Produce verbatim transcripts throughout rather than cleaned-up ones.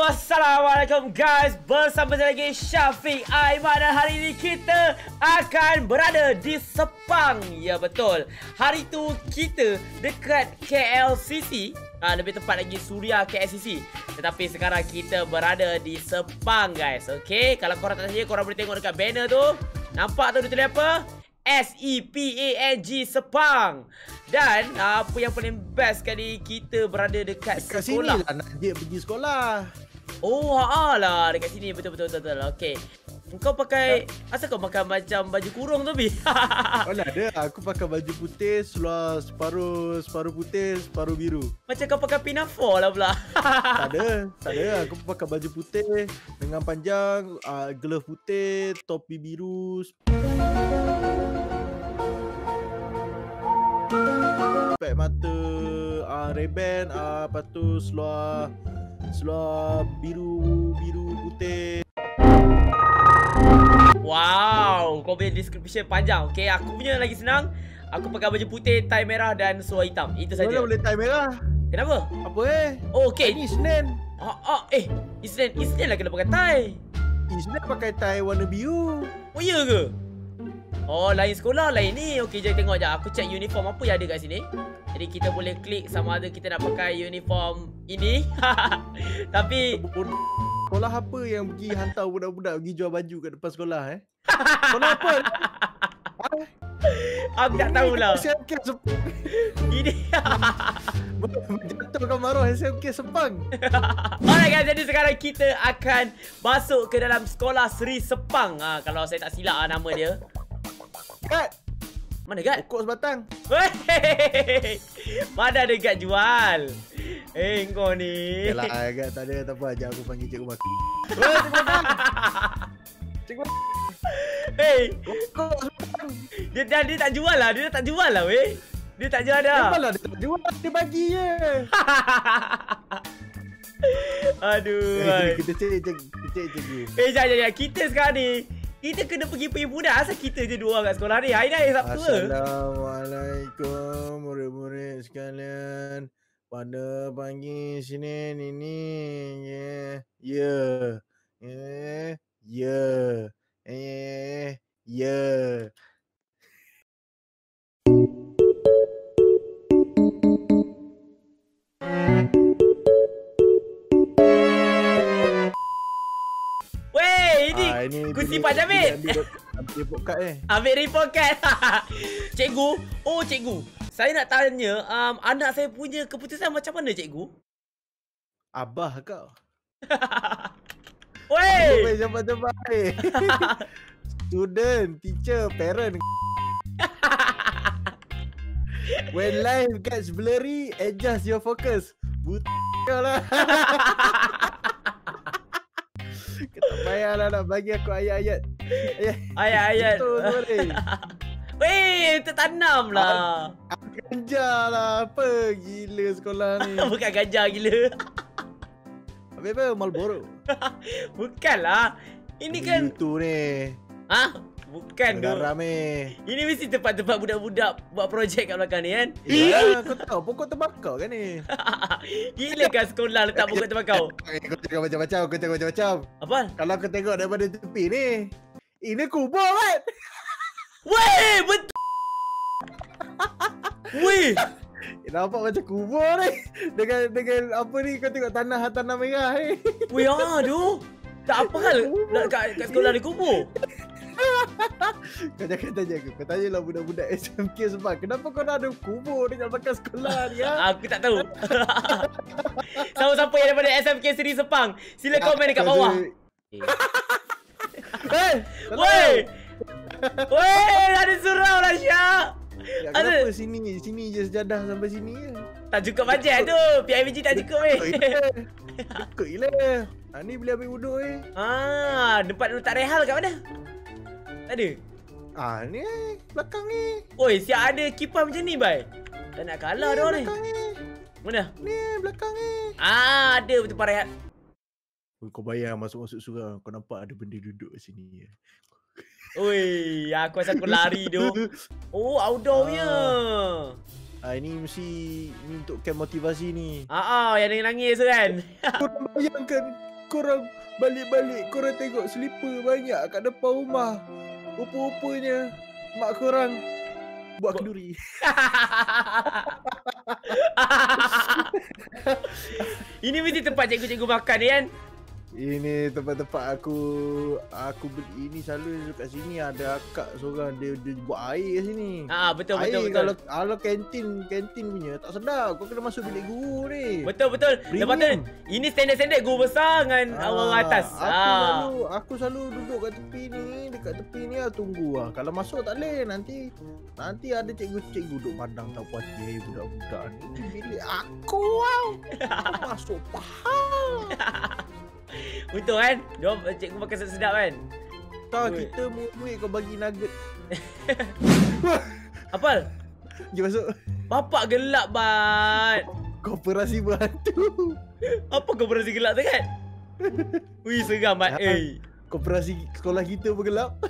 Assalamualaikum guys, bersama saya lagi Syafiq Aiman dan hari ini kita akan berada di Sepang. Ya betul, hari tu kita dekat K L C C, ah, lebih tepat lagi Suria K L C C. Tetapi sekarang kita berada di Sepang guys. Okay, kalau korang tak saja, korang boleh tengok dekat banner tu. Nampak tu dia tulis apa? S E P A N G Sepang. Dan apa yang paling best kali kita berada dekat, dekat sekolah. Dekat sini lah Najib pergi sekolah. Oh haa lah, dekat sini betul-betul betul. Okay. Kau pakai, asal kau pakai macam baju kurung tu Bi? Oh lah ada, aku pakai baju putih, seluar separuh separuh putih, separuh biru. Macam kau pakai pinafore lah pula. Tak ada, tak ada. Aku pakai baju putih dengan panjang, uh, glove putih, topi biru. Spek mata, uh, Ray-Ban, uh, lepas tu seluar seluar biru biru putih. Wow, kau punya description panjang. Okay, aku punya lagi senang. Aku pakai baju putih, tie merah dan seluar hitam. Itu saja. Mana boleh tie merah? Kenapa? Apa eh? Oh, okay. Ini Isnin. Ah, ah, eh, Isnin, Isnin lah kena pakai tie. Isnin pakai tie warna biru. Oh, iya ke? Oh, lain sekolah, lain ni. Okey, jom tengok sekejap. Aku check uniform apa yang ada kat sini. Jadi kita boleh klik sama ada kita nak pakai uniform ini. Tapi sekolah apa yang pergi hantar budak-budak pergi jual baju kat depan sekolah eh? Sekolah apa? Aku tak tahulah. S M K Sepang. Ini menjatuhkan maruah S M K Sepang. Alright guys, jadi sekarang kita akan masuk ke dalam sekolah Seri Sepang. Ha, kalau saya tak silap lah nama dia. Gat. Mana Gat? Pokok sebatang. Wey, mana ada Gat jual? Eh, kau ni. Yalah Gat, tak ada, tak apa. Ajak aku panggil Cikgu Mak. Weh, Cikgu Mak. Cikgu Mak. Hey, pokok sebatang. Dia, dia, dia tak jual lah, dia dah tak jual lah weh. Dia tak jual dah. Memanglah dia tak jual, dia bagi je. Aduh. Eh, kita cek je, kita cek je. Eh, jangan, jangan. Kita sekarang ni, kita kena pergi perhimpunan. Asal kita je dua orang kat sekolah ni? Hari ni hari Sabtu ke? Assalamualaikum murid-murid sekalian. Pada pagi Senin ini, ya, ya, ya, ya, eh, ya. Weh, ini, Ah, ini kursi Pak Jamil. Ambil report card eh. Ambil report card. Cikgu, oh cikgu. Saya nak tanya, um, anak saya punya keputusan macam mana cikgu? Abah kau. Weh. Weh, cepat-cepat eh. Student, teacher, parent. When life gets blurry, adjust your focus. Buta lah. Tak payahlah nak bagi aku ayat-ayat. Ayat-ayat. Betul boleh. Weh, tertanam lah. Ganja lah. Apa gila sekolah ni. Bukan gajah gila. Habis apa? Marlboro. Bukanlah. Ini kan itu ni. ah, bukan tu. Garam ni. Ini mesti tempat-tempat budak-budak buat projek kat belakang ni kan? Ya, kau tahu pokok tembakau kan ni. Gila kan sekolah letak pokok tembakau. Kau tengok macam-macam, kau tengok macam-macam. Apa? Kalau kau tengok daripada tepi ni, ini kubur kan? Weh, betul. Weh. Nampak macam kubur ni. Dengan dengan apa ni, kau tengok tanah tanah merah ni. Weh, aduh. Tak apa hal kat, kat sekolah ni kubur. Kau jangan tanya aku. Kau tanyalah budak-budak S M K Sepang. Kenapa kau nak ada kubur dekat belakang sekolah ni ya? Aku tak tahu. Siapa-siapa yang daripada S M K Seri Sepang, sila komen dekat bawah. Hei! Weh. Weh, ada surau lah Syak. Ya, kenapa sini? Sini je sejadah sampai sini je. Tak cukup bajet tu. P I B G tak cukup weh. Ikut gila. Ha, ni boleh ambil wuduk eh. Ah, tempat letak rehal kat mana? Tak ada. Ah, ni belakang ni. Oi, siap ada kipas macam ni, bai. Tak nak kalah dah ni. Belakang ni. Mana? Ni belakang ni. Ah, ada betul rehat. Kau bayar masuk-masuk surau, kau nampak ada benda duduk sini. Oi, aku rasa aku lari tu. Oh, outdoornya. Ah, ini mesti ini untuk camp motivasi ni. Ah, ah yang nangis tu kan. Kau bayangkan korang balik-balik korang tengok slipper banyak kat depan rumah. Rupa-rupanya mak korang buat kenduri. Ini mesti tempat cikgu-cikgu makan kan? Ini tempat-tempat aku aku beli ini selalu kat sini ada akak seorang dia, dia buat air kat sini. Ah betul air, betul betul. Kalau kalau kantin kantin punya tak sedap. Kau kena masuk bilik guru ni. Betul betul. Lepas tu ini standard-standard guru besar dengan ah, orang atas. Aku ah. selalu aku selalu duduk kat tepi ni, dekat tepi ni lah tunggu lah. Kalau masuk tak boleh nanti nanti ada cikgu-cikgu duduk pandang tak puas hati budak-budak ni. Bilik aku wow. Masuk faham. Betul kan? Dia cikgu makan sedap kan? Tak, kita mau duit kau bagi nugget. Apal? Jom masuk. Bapak gelap bat. Koperasi berhantu. Apa koperasi gelap tu kan? Wih seram bat. Eh. Koperasi sekolah kita bergelap.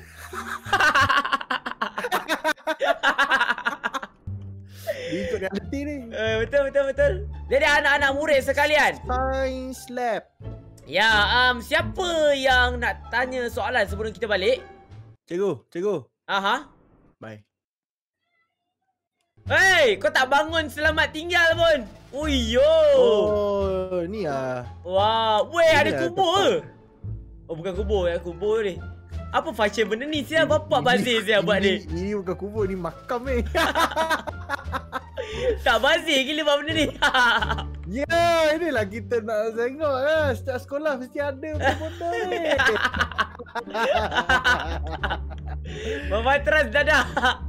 Ikut realiti ni. Uh, betul betul betul. Jadi anak-anak murid sekalian, Science lab. Ya, um, siapa yang nak tanya soalan sebelum kita balik? Cikgu, cikgu. Aha. Bye. Hey, kau tak bangun selamat tinggal pun. Ui yo. Oh, ni ah. Wah, weh ada lah kubur ke? Oh, bukan kubur ya, kubur ni. Apa fashion benda ni siapa bapak bazir siapa buat ni? Ini bukan kubur, ni makam ni. Tak bazir gila buat benda ni. Ya, inilah kita nak tengok lah. Setiap sekolah mesti ada benda ni. Mematras dadah.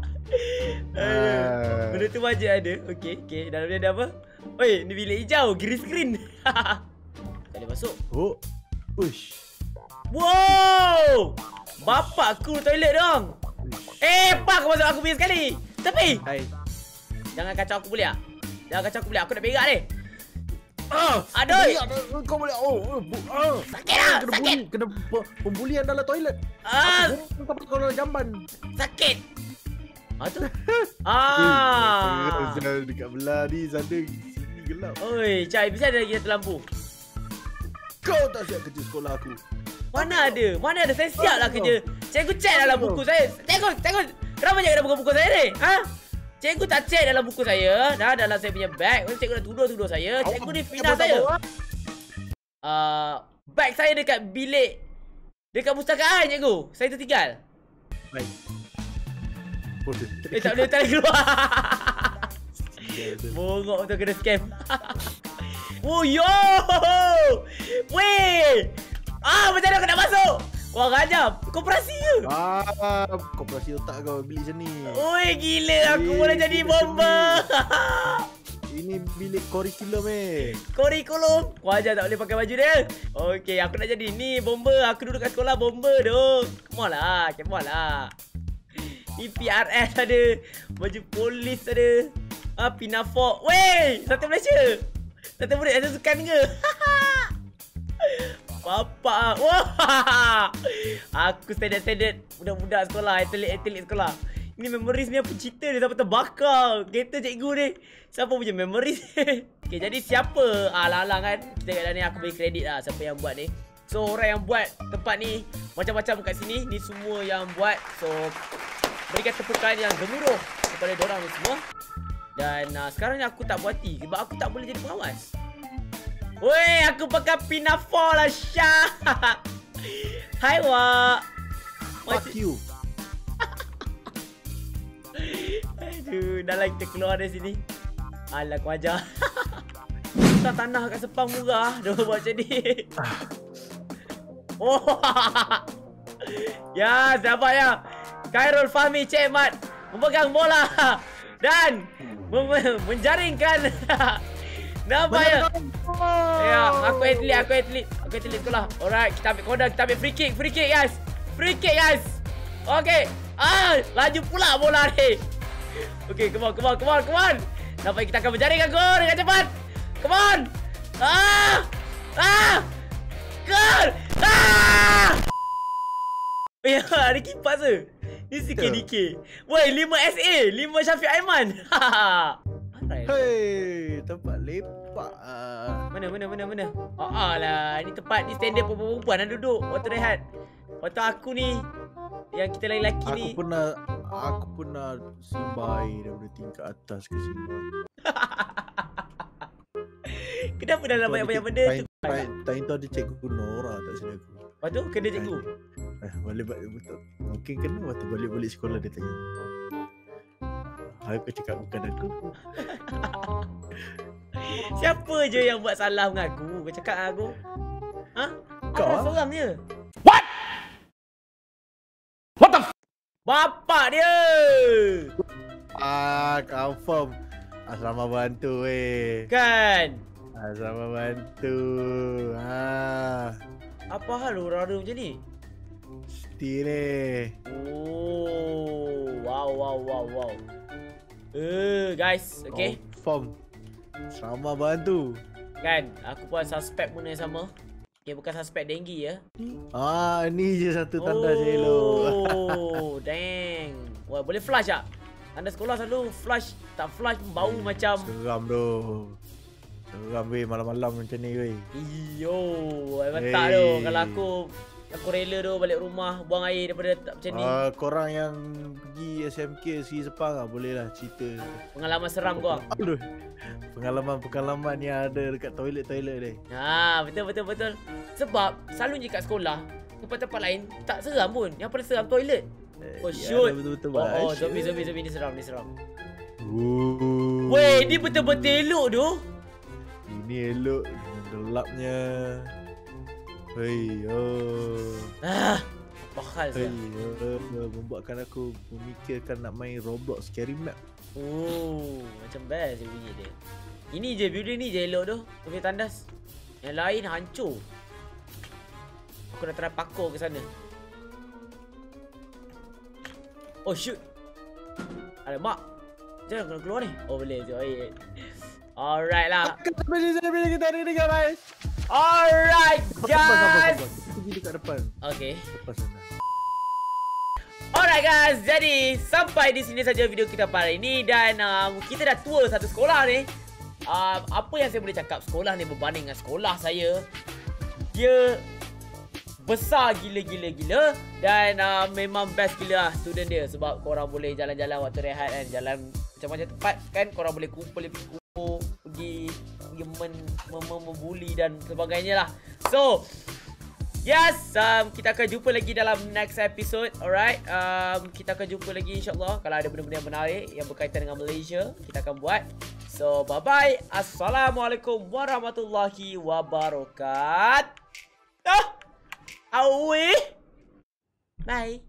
Ah. Benda tu wajib ada. Okey, okey. Dalam dia ada apa? Oi, ni bilik hijau, green screen. Tak boleh masuk. Oh. Push. Wow! Bapak cool toilet dong. Eh, pak kau masuk aku punya sekali. Tepi. Hai. Jangan kacau aku boleh tak? Jangan kacau aku boleh. Aku nak pegang ni. Ah, aduh. Kau boleh. Oh, oh. Sakit lah, kena sakit. Bully, kena pembulian dalam toilet. Ah, Kau kalau jamban. sakit. Ah tu. Ah. Dekat belah ni sana sini gelap. Oi, Cai, bisa ada lagi satu lampu. Kau tak siap kerja sekolah aku. Mana ada? Mana ada? Saya siap lah kerja. Cikgu cek dalam buku saya. Cikgu, cikgu. Kenapa jangan ada buku-buku saya ni? Ha? Cikgu tak cek dalam buku saya. Dah dalam saya punya bag. Cikgu dah tuduh-tuduh saya. Cikgu ni fitnah saya. Uh, bag saya dekat bilik. Dekat pustakaan, cikgu. Saya tertinggal. Baik. Eh, tak boleh tarik keluar. Bongok betul kena scam. Oh, yo! Weh! Ah, macam mana aku nak masuk? Wah, rajab. Koperasi ke? Ah, koperasi otak kau beli sini. Oi, gila. Aku boleh jadi bomba. Ini bilik kurikulum eh. Kurikulum. Wajah tak boleh pakai baju dia. Okey, aku nak jadi ni bomba. Aku duduk kat sekolah bomba dong. Come on lah, come on lah. Ni P R S ada. Baju polis ada. Ah, pinafok. Wey, Satu Malaysia. Satu murid ada sukan ke? Bapak. Wah. Aku standard-standard budak-budak sekolah, atlet-atlet sekolah. Ini memories ni apa cerita dia sampai terbakar. Kereta cikgu ni. Siapa punya memories? Okay, jadi siapa? Ah, Alang-alang kan. Kita kat dalam ni aku beri kredit lah siapa yang buat ni. So, orang yang buat tempat ni macam-macam kat sini. Ni semua yang buat. So, berikan tepukan yang gemuruh kepada diorang ni semua. Dan uh, sekarang ni aku tak puas hati sebab aku tak boleh jadi pengawas. Weh, aku pakai pinafore lah, Syah. Hai, Wak. Fuck you. Aduh, dah lah kita keluar dari sini. Alah, aku ajar. Tak tanah kat Sepang murah. Dia buat macam ni. Oh. Ya, sabar ya. Khairul Fahmi Cik Mat memegang bola dan menjaringkan. Nampak ya? Ya, aku atlet, aku atlet. Aku atlet sekolah. Alright, kita ambil corner, kita ambil free kick, free kick guys. Free kick guys. Okay. Ah, laju pula bola ni. Okay, come on, come on, come on, come on. Nampak kita akan menjaringkan gol dengan cepat. Come on. Ah! Ah! Gol! Ah! Ya, ada kipas tu. Ni C K D K. Woi, lima S A, lima Syafiq Aiman. Hei, tempat lepak ah. Mana mana mana mana. Oh alah, ni tempat ni standard perempuan nak duduk waktu rehat. Waktu aku ni yang kita lelaki Aku ni. Aku pernah aku pernah simbai daripada tingkat atas ke sini. Kenapa dalam banyak-banyak benda tu? Time tu ada cikgu Nora tak silap aku. Lepas tu kena cikgu. Eh, balik balik betul. Mungkin kena waktu balik-balik sekolah dia tanya. Aku cakap bukan aku. Siapa je yang buat salah dengan aku? Kau cakap dengan aku. Ha? Kau Aku ah? seorang je. What? What the f- Bapak dia. Ah, confirm. Asrama bantu weh. Kan? Asrama bantu. Ha. Apa hal orang ada macam ni? Mesti ni. Oh, wow wow wow wow. Eh, guys, okay. Confirm. Asrama bantu. Kan, aku pun suspek benda yang sama. Okay, bukan suspek denggi ya. Ah, ni je satu tanda saya elok. Oh, dang. Wah, boleh flush tak? Tanda sekolah selalu flush. Tak flush pun bau Hmm, macam. Seram tu. Seram weh malam-malam macam ni weh. Iyo, memang tak Hey. tu. Kalau aku aku rela tu balik rumah buang air daripada tak macam ni. Ah, korang yang pergi S M K Seri Sepang ah, boleh lah cerita. Pengalaman seram kau. Aduh. Pengalaman-pengalaman yang ada dekat toilet-toilet ni. Ha, betul betul betul. Sebab selalu je kat sekolah, tempat-tempat lain tak seram pun. Yang paling seram toilet. Eh, Oh, ya, shoot. Betul-betul Oh, oh, baik. zombie zombie zombie ni seram, ni seram. Ooh. Weh, ni betul-betul elok tu. Ini elok dengan gelapnya. Hei, oh. Ah, apa hal Hei, sah? oh. Membuatkan aku memikirkan nak main Roblox Scary Map. Oh, macam best je bunyi dia. Ini je building ni je elok tu. Tu punya tandas. Yang lain hancur. Aku dah try parkour ke sana. Oh shoot. Alamak. Jangan kena keluar ni. Oh boleh je. Oh, alright lah. Kita kita ada ni guys. Alright guys. Kita pergi dekat depan. Okay. Lepas sana. Alright guys, jadi sampai di sini saja video kita pada hari ini. Dan um, kita dah tour satu sekolah ni. um, Apa yang saya boleh cakap, sekolah ni berbanding dengan sekolah saya, dia besar gila-gila-gila. Dan uh, memang best gila lah student dia. Sebab korang boleh jalan-jalan waktu rehat kan. Jalan macam-macam tempat kan. Korang boleh kumpul, kumpul Pergi Pergi men, mem, mem, membuli dan sebagainya lah. So yes, um, kita akan jumpa lagi dalam next episode. Alright, um, kita akan jumpa lagi insyaAllah. Kalau ada benda-benda yang menarik yang berkaitan dengan Malaysia, kita akan buat. So bye bye. Assalamualaikum warahmatullahi wabarakatuh. Awe. Bye.